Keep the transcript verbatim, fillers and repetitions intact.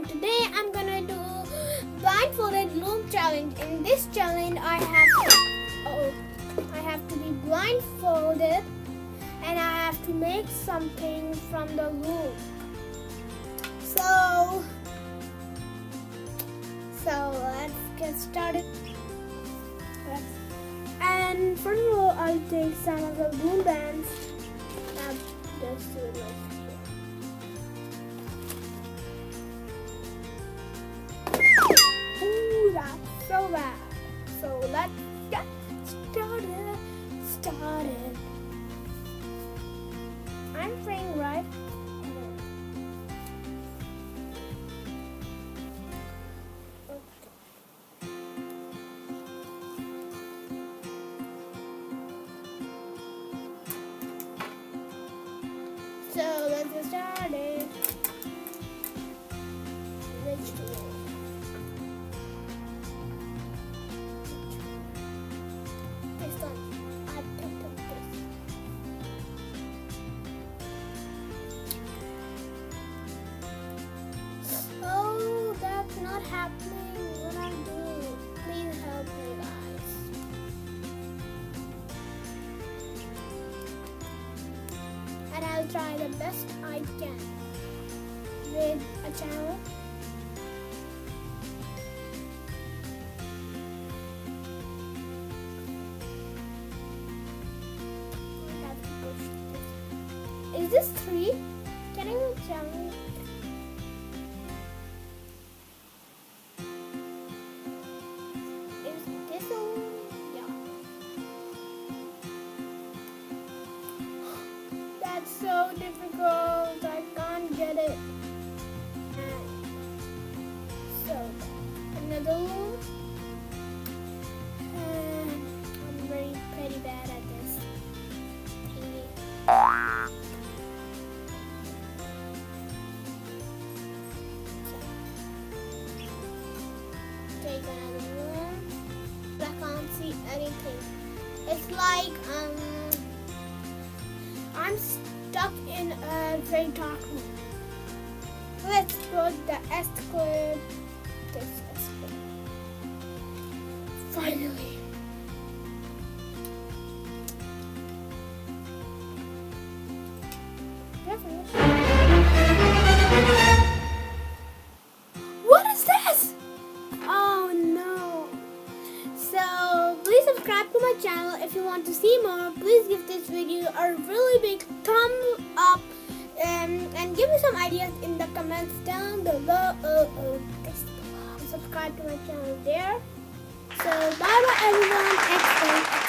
and today I'm gonna do blindfolded loom challenge. In this challenge I have to, oh, I have to be blindfolded and I have to make something from the loom. So, so let's get started. Let's, and first of all, I'll take some of the loom bands. Now, just do it like here. Ooh, that's so bad. So let's get started. Started. I'm fraying right. So let's get started. Vegetable. This one, I picked up this. Oh, that's not happening. What I do? Please help me, guys. And I'll try the best I can with a channel. I have to push this. Is this three? Can you tell me? Is this a yeah? That's so difficult. I can't get it. And so another loom. And I'm very pretty bad at this thingy. So, take another loom. I can't see anything. It's like um. I'm stuck in a very dark room. Let's put the S clip. This S clip. Finally. What is this? Oh no. So please subscribe to my channel if you want to see more. Please give this video a really big thumbs up um, and give me some ideas in the comments down below. Uh, uh, subscribe to my channel there. So bye bye everyone. Next time.